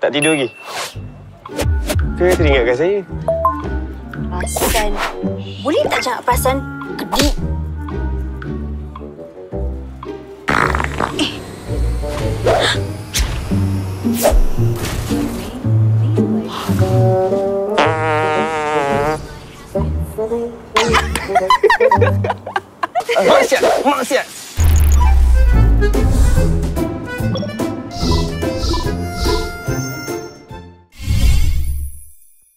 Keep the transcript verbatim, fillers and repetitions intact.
Tak tidur lagi? Ke teringatkan saya? Perasan. Boleh tak cakap perasan? Kedik. Maksiat! Maksiat!